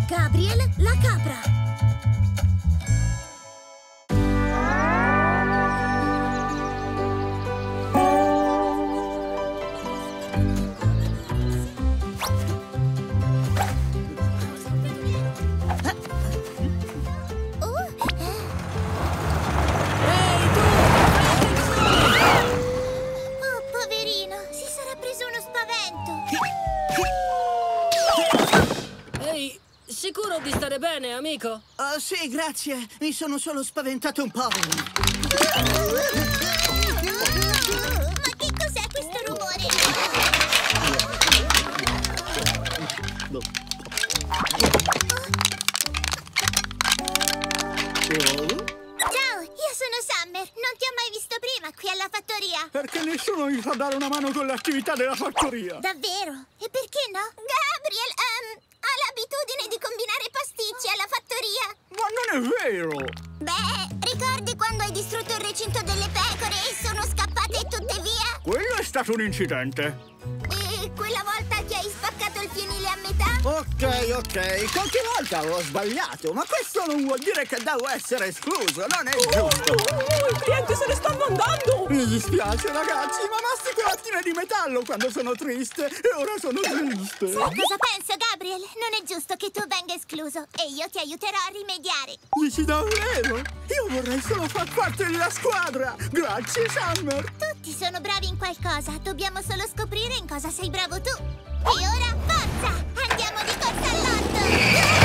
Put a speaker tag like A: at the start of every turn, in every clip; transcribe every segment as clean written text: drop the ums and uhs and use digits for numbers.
A: Gabriel, la capra.
B: Sicuro di stare bene, amico?
C: Oh, sì, grazie. Mi sono solo spaventato un po'.
A: Ma che cos'è questo rumore? Ciao, io sono Summer. Non ti ho mai visto prima qui alla fattoria.
D: Perché nessuno mi fa dare una mano con le attività della fattoria.
A: Davvero? E perché no? Gabriel, ha l'abitudine di combinare pasticci alla fattoria.
D: Ma non è vero!
A: Beh, ricordi quando hai distrutto il recinto delle pecore e sono scappate tutte via?
D: Quello è stato un incidente.
A: E quella volta che hai spaccato il fienile a metà?
C: Ok. Qualche volta ho sbagliato, ma questo non vuol dire che devo essere escluso, non è giusto.
B: Il cliente se ne stanno andando!
D: Mi dispiace, ragazzi, ma mastico lattine di metallo quando sono triste e ora sono triste.
A: Cosa penso, Gabriel? Non è giusto che tu venga escluso e io ti aiuterò a rimediare.
D: Dici davvero? Io vorrei solo far parte della squadra. Grazie, Summer.
A: Tutti sono bravi in qualcosa, dobbiamo solo scoprire in cosa sei bravo tu. E ora, forza! Andiamo di corsa all'otto!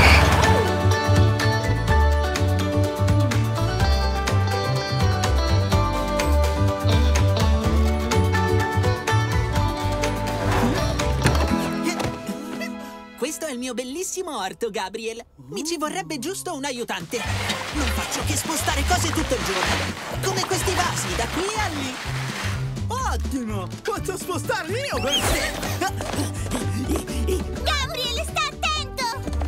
E: Questo è il mio bellissimo orto, Gabriel. Mi ci vorrebbe giusto un aiutante. Non faccio che spostare cose tutto il giorno. Come questi vasi, da qui a lì.
D: Ottimo! Posso spostarli io per te!
A: Gabriel, sta attento!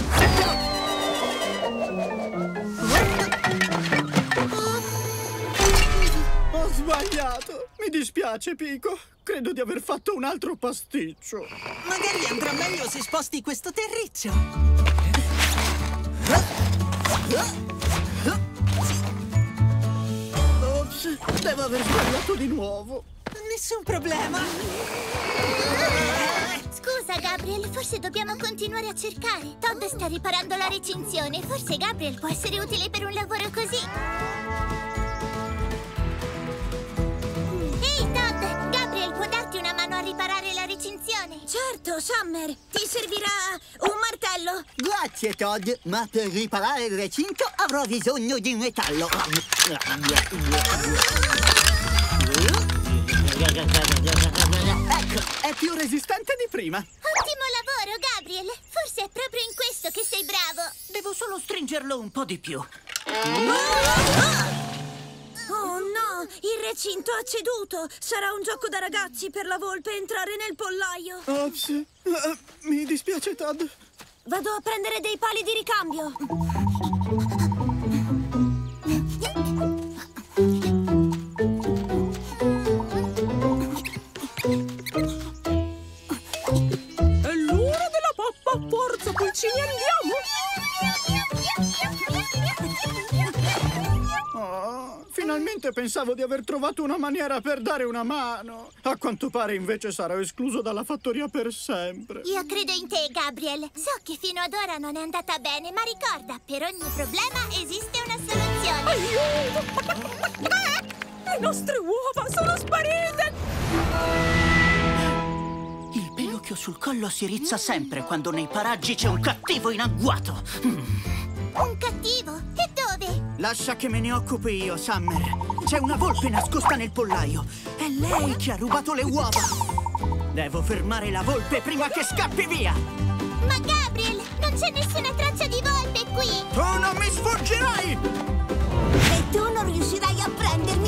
D: Ho sbagliato! Mi dispiace, Pico. Credo di aver fatto un altro pasticcio.
E: Magari andrà meglio se sposti questo terriccio.
D: Ops, devo aver sbagliato di nuovo.
E: Nessun problema.
A: Scusa, Gabriel, forse dobbiamo continuare a cercare. Todd sta riparando la recinzione. Forse Gabriel può essere utile per un lavoro così. Ehi, Todd! Gabriel può darti una mano a riparare la recinzione?
F: Certo, Summer. Ti servirà un martello.
C: Grazie, Todd, ma per riparare il recinto avrò bisogno di metallo. Ecco, è più resistente di prima.
A: Ottimo lavoro, Gabriel! Forse è proprio in questo che sei bravo.
E: Devo solo stringerlo un po' di più.
F: Oh no, il recinto ha ceduto. Sarà un gioco da ragazzi per la volpe entrare nel pollaio.
D: Ops, mi dispiace, Todd.
F: Vado a prendere dei pali di ricambio.
B: È l'ora della pappa! Forza, pulcini, andiamo!
D: Oh, finalmente pensavo di aver trovato una maniera per dare una mano. A quanto pare invece sarò escluso dalla fattoria per sempre.
A: Io credo in te, Gabriel. So che fino ad ora non è andata bene, ma ricorda, per ogni problema esiste una soluzione.
B: Aiuto! Le nostre uova sono sparite!
E: Il pelo che ho sul collo si rizza sempre quando nei paraggi c'è un cattivo in agguato.
A: Un cattivo? E dove?
C: Lascia che me ne occupi io, Summer. C'è una volpe nascosta nel pollaio. È lei che ha rubato le uova. Devo fermare la volpe prima che scappi via.
A: Ma Gabriel, non c'è nessuna traccia di volpe qui!
C: Tu non mi sfuggirai!
F: E tu non riuscirai a prendermi.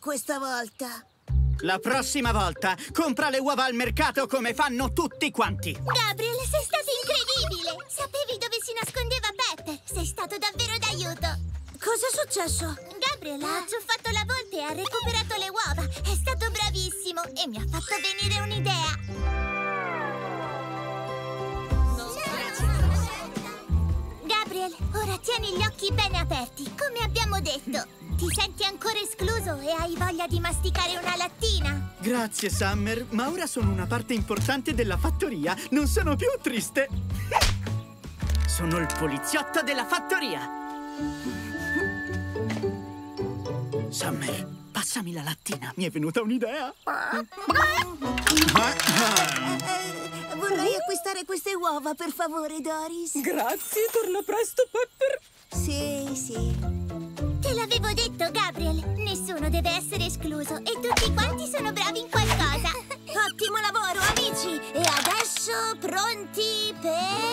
F: questa volta.
C: La prossima volta compra le uova al mercato come fanno tutti quanti.
A: Gabriel, sei stato incredibile! Sapevi dove si nascondeva Pepper. Sei stato davvero d'aiuto.
F: Cos'è successo?
A: Gabriel ha azzuffato la volpe e ha recuperato le uova. È stato bravissimo e mi ha fatto venire un'idea. Gabriel, ora tieni gli occhi bene aperti, come abbiamo detto. Ti senti ancora escluso e hai voglia di masticare una lattina?
C: Grazie, Summer, ma ora sono una parte importante della fattoria. Non sono più triste. Sono il poliziotto della fattoria. Summer, passami la lattina. Mi è venuta un'idea.
F: Vorrei acquistare queste uova, per favore, Doris.
B: Grazie, torna presto, Pepper.
F: Sì, sì.
A: Te l'avevo detto, Gabriel. Nessuno deve essere escluso e tutti quanti sono bravi in qualcosa.
F: Ottimo lavoro, amici! E adesso pronti per...